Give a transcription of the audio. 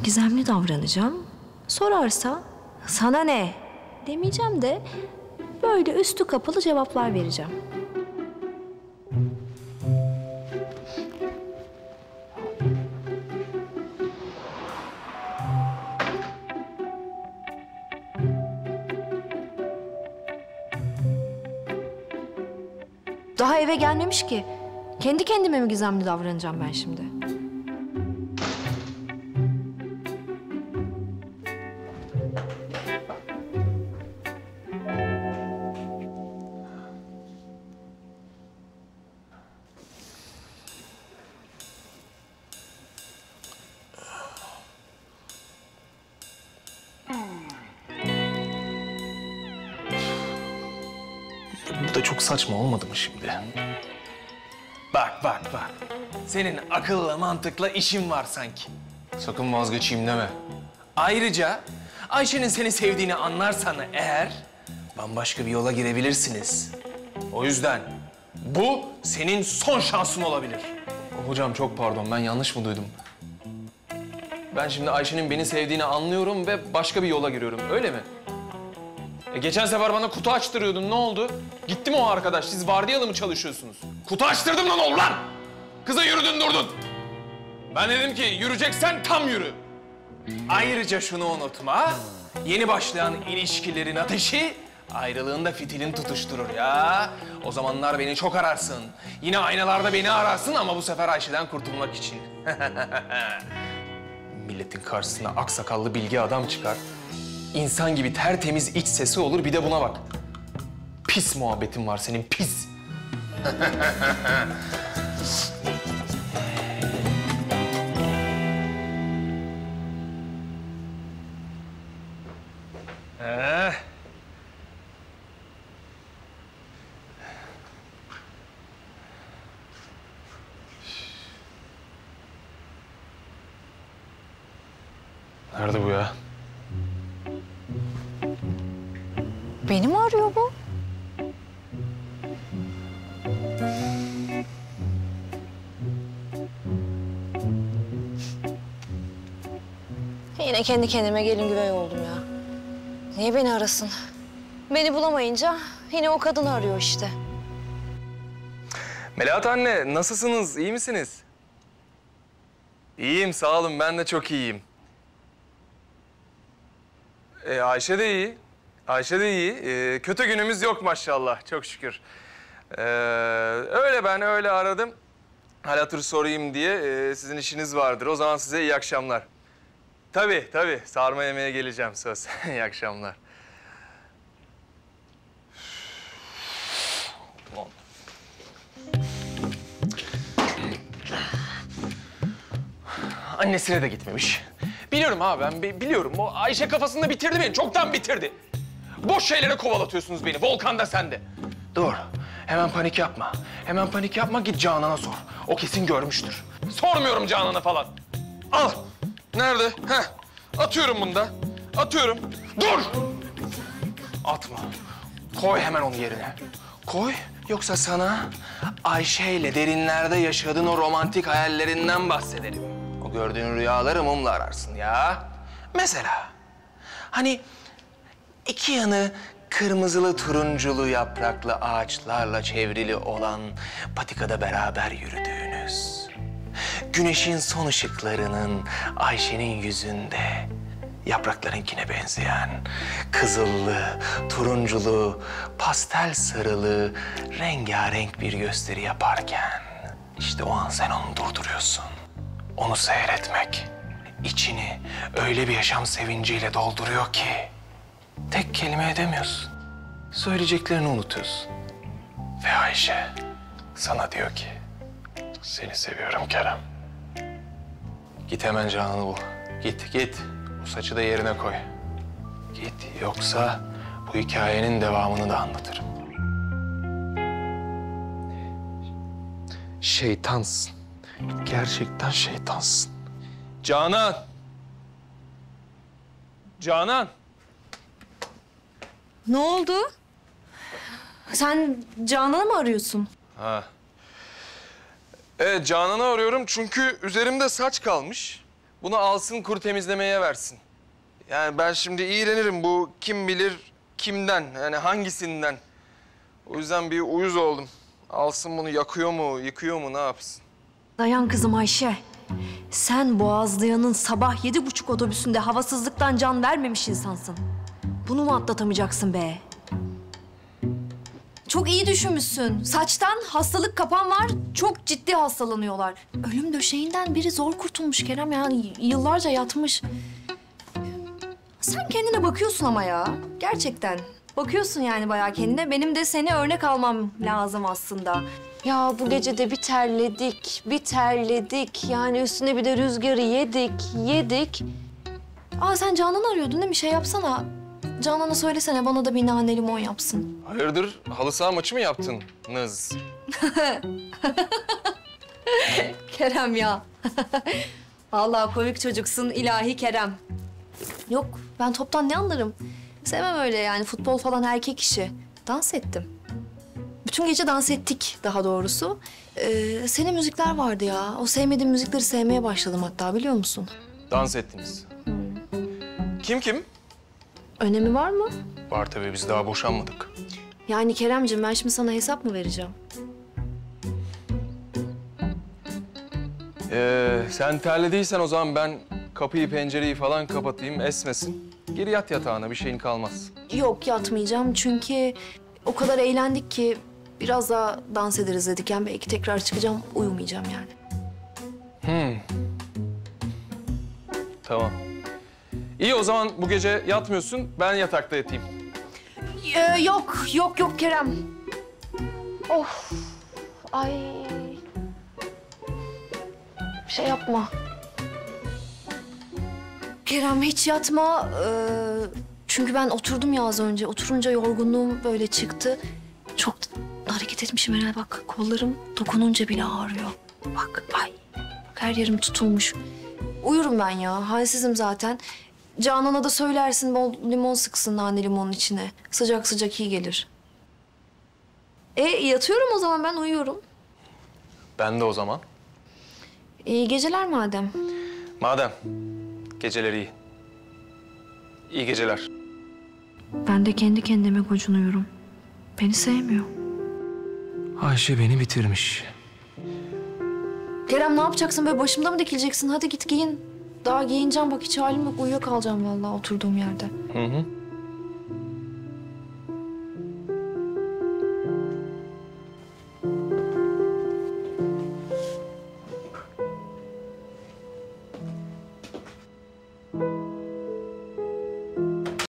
Gizemli davranacağım. Sorarsa sana ne demeyeceğim de böyle üstü kapalı cevaplar vereceğim. Daha eve gelmemiş ki. Kendi kendime mi gizemli davranacağım ben şimdi? Bu da çok saçma olmadı mı şimdi? Bak. Senin akılla mantıkla işin var sanki. Sakın vazgeçeyim deme. Ayrıca Ayşe'nin seni sevdiğini anlarsan eğer bambaşka bir yola girebilirsiniz. O yüzden bu senin son şansın olabilir. Hocam çok pardon, ben yanlış mı duydum? Ben şimdi Ayşe'nin beni sevdiğini anlıyorum ve başka bir yola giriyorum, öyle mi? Geçen sefer bana kutu açtırıyordun, ne oldu? Gitti mi o arkadaş? Siz vardiyalı mı çalışıyorsunuz? Kutu açtırdım da ne oldu lan? Kıza yürüdün durdun. Ben dedim ki yürüyeceksen tam yürü. Ayrıca şunu unutma. Yeni başlayan ilişkilerin ateşi ayrılığında fitilini tutuşturur ya. O zamanlar beni çok ararsın. Yine aynalarda beni ararsın ama bu sefer Ayşe'den kurtulmak için. Milletin karşısına aksakallı bilgi adam çıkar. İnsan gibi tertemiz iç sesi olur, bir de buna bak. Pis muhabbetin var senin, pis. Nerede bu ya? Beni mi arıyor bu? Yine kendi kendime gelin güvey oldum ya. Niye beni arasın? Beni bulamayınca yine o kadını arıyor işte. Melahat anne, nasılsınız? İyi misiniz? İyiyim, sağ olun. Ben de çok iyiyim. Ayşe de iyi. Ayşe de iyi. Kötü günümüz yok maşallah, çok şükür. Ben öyle aradım. Hal hatır sorayım diye. Sizin işiniz vardır. O zaman size iyi akşamlar. Tabii. Sarma yemeye geleceğim, söz. İyi akşamlar. Annesine de gitmemiş. Biliyorum abi, ben biliyorum. O Ayşe kafasında bitirdi beni, çoktan bitirdi. Boş şeylere kovalatıyorsunuz beni, Volkan da sen de. Dur, hemen panik yapma. Hemen panik yapma, git Canan'a sor. O kesin görmüştür. Sormuyorum Canan'a falan. Al, nerede? Heh, atıyorum bunu da. Atıyorum. Dur! Atma. Koy hemen onu yerine. Koy, yoksa sana Ayşe ile derinlerde yaşadığın o romantik hayallerinden bahsederim. O gördüğün rüyaları mumla ararsın ya. Mesela, hani iki yanı kırmızılı turunculu yapraklı ağaçlarla çevrili olan patikada beraber yürüdüğünüz, güneşin son ışıklarının Ayşe'nin yüzünde yapraklarınkine benzeyen kızıllı, turunculu, pastel sarılı, rengarenk bir gösteri yaparken işte o an sen onu durduruyorsun. Onu seyretmek içini öyle bir yaşam sevinciyle dolduruyor ki tek kelime edemiyorsun. Söyleyeceklerini unutuyorsun. Ve Ayşe sana diyor ki, seni seviyorum Kerem. Git hemen Canan'ı bul. Git. Bu saçı da yerine koy. Git, yoksa bu hikayenin devamını da anlatırım. Şeytansın. Gerçekten şeytansın. Canan! Canan! Ne oldu? Sen Canan'ı mı arıyorsun? Evet, Canan'ı arıyorum çünkü üzerimde saç kalmış. bunu alsın kuru temizlemeye versin. Yani ben şimdi iğrenirim bu kim bilir kimden, yani hangisinden. O yüzden bir uyuz oldum. Alsın bunu yakıyor mu, yıkıyor mu, ne yapsın? Dayan kızım Ayşe. Sen Boğazlıyan'ın sabah 7.30 otobüsünde havasızlıktan can vermemiş insansın. Bunu mu atlatamayacaksın be? Çok iyi düşünmüşsün. Saçtan hastalık kapan var. Çok ciddi hastalanıyorlar. Ölüm döşeğinden biri zor kurtulmuş Kerem, yani yıllarca yatmış. Sen kendine bakıyorsun ama ya. Gerçekten. Bakıyorsun yani bayağı kendine. Benim de seni örnek almam lazım aslında. Ya bu gece de bir terledik, bir terledik. Yani üstüne bir de rüzgarı yedik. Aa sen Canan arıyordun değil mi? Şey yapsana. Canan'a söylesene bana da bir nane limon yapsın. Hayırdır, halı saha maçı mı yaptın Nız? Kerem ya. Vallahi komik çocuksun ilahi Kerem. Yok ben toptan ne anlarım? Sevmem öyle yani futbol falan erkek işi. Dans ettim. Bütün gece dans ettik daha doğrusu. Senin müzikler vardı ya. O sevmediğim müzikleri sevmeye başladım hatta biliyor musun? Dans ettiniz. Kim? Önemi var mı? Var tabii, biz daha boşanmadık. Yani Keremciğim ben şimdi sana hesap mı vereceğim? Sen terlediysen o zaman ben kapıyı pencereyi falan kapatayım, esmesin. Geri yat yatağına, bir şeyin kalmaz. Yok yatmayacağım çünkü o kadar eğlendik ki biraz daha dans ederiz dedik. Yani belki tekrar çıkacağım, uyumayacağım yani. Tamam. İyi o zaman bu gece yatmıyorsun, ben yatakta yatayım. Yok Kerem. Of, ay. Bir şey yapma. Kerem hiç yatma. Çünkü ben oturdum ya az önce. Oturunca yorgunluğum böyle çıktı. Çok hareket etmişim herhalde. Bak kollarım dokununca bile ağrıyor. Bak ay. Bak her yerim tutulmuş. Uyurum ben ya. Halsizim zaten. Canan'a da söylersin bol limon sıksın nane limonun içine. Sıcak sıcak iyi gelir. Yatıyorum o zaman ben uyuyorum. Ben de o zaman. İyi geceler madem. Madem, geceleri iyi. İyi geceler. Ben de kendi kendime gocunuyorum. Beni sevmiyor. Ayşe beni bitirmiş. Kerem ne yapacaksın böyle başımda mı dikileceksin? Hadi git giyin. Daha giyineceğim bak hiç halim yok uyuyakalacağım vallahi oturduğum yerde. Hı.